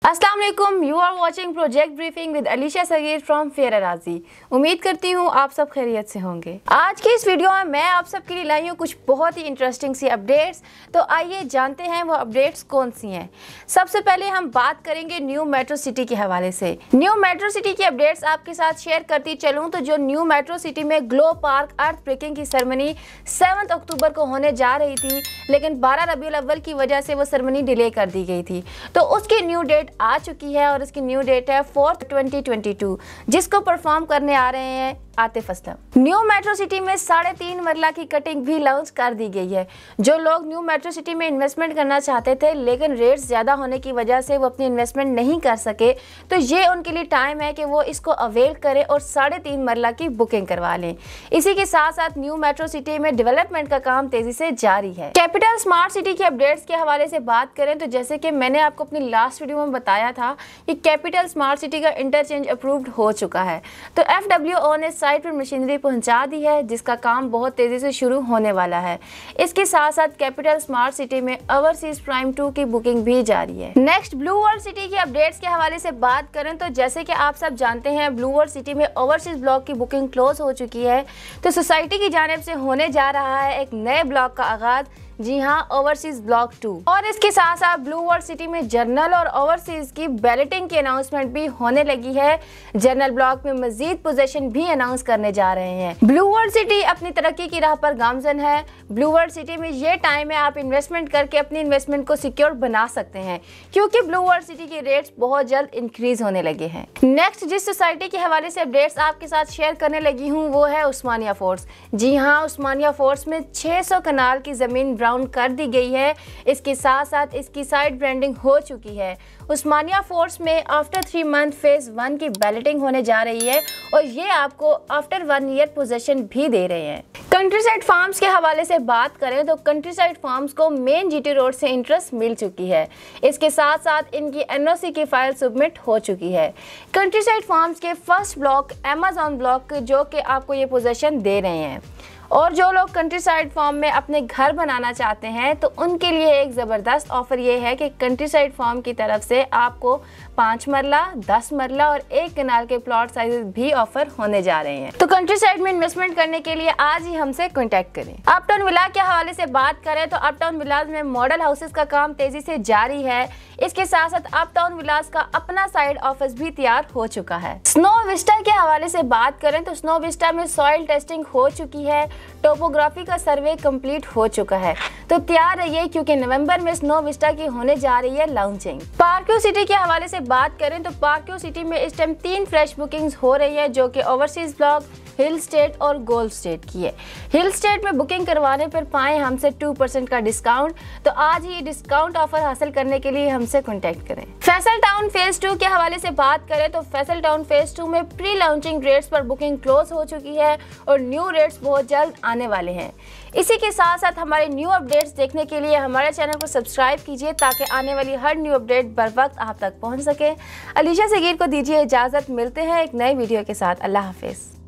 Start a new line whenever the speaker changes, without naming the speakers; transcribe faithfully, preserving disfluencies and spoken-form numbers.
अस्सलाम वालेकुम, you are watching project briefing with Alisha Sagir from फेयर राजी। उम्मीद करती हूँ आप सब खैरियत से होंगे। आज की इस वीडियो में मैं आप सब के लिए लाई हूँ कुछ बहुत ही इंटरेस्टिंग सी अपडेट्स। तो आइए जानते हैं वो अपडेट्स कौन सी हैं। सबसे पहले हम बात करेंगे न्यू मेट्रो सिटी के हवाले से। न्यू मेट्रो सिटी की अपडेट्स आपके साथ शेयर करती चलूँ तो जो न्यू मेट्रो सिटी में ग्लो पार्क अर्थ ब्रेकिंग की सेरेमनी सेवन्थ अक्टूबर को होने जा रही थी, लेकिन बारह रबीउल अव्वल की वजह से वो सेरेमनी डिले कर दी गई थी। तो उसकी न्यू डेट आ चुकी है और इसकी न्यू डेट है फोर्थ ट्वेंटी ट्वेंटी टू, जिसको परफॉर्म करने आ रहे हैं Atif Aslam. New metro city में साढ़े तीन मरला की कटिंग भी लॉन्च कर दी गई है। जो लोग न्यू मेट्रो सिटी में इन्वेस्टमेंट करना चाहते थे लेकिन रेट्स ज़्यादा होने की वजह से वो अपनी इन्वेस्टमेंट नहीं कर सके, तो ये उनके लिए टाइम है कि वो इसको अवेल करें और साढ़े तीन मरला की बुकिंग करवा लें। इसी के साथ साथ न्यू मेट्रो सिटी में डेवलपमेंट का काम तेजी से जारी है। कैपिटल स्मार्ट सिटी के अपडेट्स के हवाले से बात करें तो जैसे कि मैंने आपको अपनी लास्ट वीडियो में बताया था कि कैपिटल स्मार्ट सिटी का इंटरचेंज अप्रूव्ड हो चुका है। तो एफ डब्ल्यू ओ ने साइट पर मशीनरी पहुंचा दी है, जिसका काम बहुत तेजी से शुरू होने वाला है। इसके साथ साथ कैपिटल स्मार्ट सिटी में ओवरसीज प्राइम टू की बुकिंग भी जारी है। नेक्स्ट ब्लू वर्ल्ड सिटी की अपडेट्स के हवाले से बात करें तो जैसे कि आप सब जानते हैं ब्लू वर्ल्ड सिटी में ओवरसीज ब्लॉक की बुकिंग क्लोज हो चुकी है। तो सोसाइटी की जानिब से होने जा रहा है एक नए ब्लॉक का आगाज, जी हाँ, ओवरसीज ब्लॉक टू। और इसके साथ साथ ब्लू वर्ल्ड सिटी में जर्नल और ओवरसीज की बैलेटिंग की अनाउंसमेंट भी होने लगी है। जर्नल ब्लॉक में मजीद पोजीशन भी अनाउंस करने जा रहे हैं। ब्लू वर्ल्ड सिटी अपनी तरक्की की राह पर गामजन है। ब्लू वर्ल्ड सिटी में ये टाइम है आप इन्वेस्टमेंट करके अपनी इन्वेस्टमेंट को सिक्योर बना सकते हैं, क्योंकि ब्लू वर्ल्ड सिटी के रेट्स बहुत जल्द इंक्रीज होने लगे हैं। नेक्स्ट जिस सोसाइटी के हवाले से अपडेट्स आपके साथ शेयर करने लगी हूँ वो है उस्मानिया फोर्ट्स। जी हाँ, उस्मानिया फोर्ट्स में छह सौ कनाल की जमीन ब्राउन कर दी गई है। इसके साथ साथ इसकी साइड ब्रांडिंग हो चुकी है। उस्मानिया फोर्ट्स में after three month phase one की बैलेटिंग होने जा रही है और ये आपको आफ्टर वन ईयर पोजीशन भी दे रहे हैं। कंट्रीसाइड फार्म्स के हवाले से बात करें तो कंट्रीसाइड फार्म्स को मेन जीटी रोड से इंटरेस्ट मिल चुकी है। इसके साथ साथ इनकी एनओसी की फाइल सबमिट हो चुकी है। कंट्रीसाइड फार्म्स के फर्स्ट ब्लॉक अमेज़न ब्लॉक जो कि आपको ये पोजीशन दे रहे हैं। और जो लोग कंट्रीसाइड फार्म में अपने घर बनाना चाहते हैं तो उनके लिए एक ज़बरदस्त ऑफर ये है कि कंट्रीसाइड फार्म की तरफ से आपको पाँच मरला, दस मरला और एक कनाल के प्लॉट साइजेस भी ऑफर होने जा रहे हैं। तो कंट्रीसाइड में इन्वेस्टमेंट करने के लिए आज ही हमसे कॉन्टैक्ट करें। अपटाउन विला के हवाले से बात करें तो अपटाउन विलाज में मॉडल हाउसेस का काम तेजी से जारी है। इसके साथ साथ अपटाउन विलाज का अपना साइड ऑफिस भी तैयार हो चुका है। स्नो विस्टा के हवाले से बात करें तो स्नो विस्टा में सॉइल टेस्टिंग हो चुकी है, टोपोग्राफी का सर्वे कंप्लीट हो चुका है। तो तैयार रहिए क्योंकि नवंबर में स्नो विस्टा की होने जा रही है लॉन्चिंग। पार्क्यू सिटी के हवाले से बात करें तो पार्क्यू सिटी में इस टाइम तीन फ्रेश बुकिंग्स हो रही है, जो कि ओवरसीज ब्लॉक, हिल स्टेट और गोल्ड स्टेट की है। हिल स्टेट में बुकिंग करवाने पर पाएं हमसे टू परसेंट का डिस्काउंट। तो आज ही डिस्काउंट ऑफर हासिल करने के लिए हमसे कॉन्टैक्ट करें। फैसल टाउन फेज टू के हवाले से बात करें तो फैसल टाउन फेज टू में प्री लॉन्चिंग रेट्स पर बुकिंग क्लोज हो चुकी है और न्यू रेट्स बहुत जल्द आने वाले हैं। इसी के साथ साथ हमारे न्यू अपडेट्स देखने के लिए हमारे चैनल को सब्सक्राइब कीजिए ताकि आने वाली हर न्यू अपडेट बर वक्त आप तक पहुँच सके। अलीशा सगीर को दीजिए इजाज़त, मिलते हैं एक नए वीडियो के साथ। अल्लाह हाफिज़।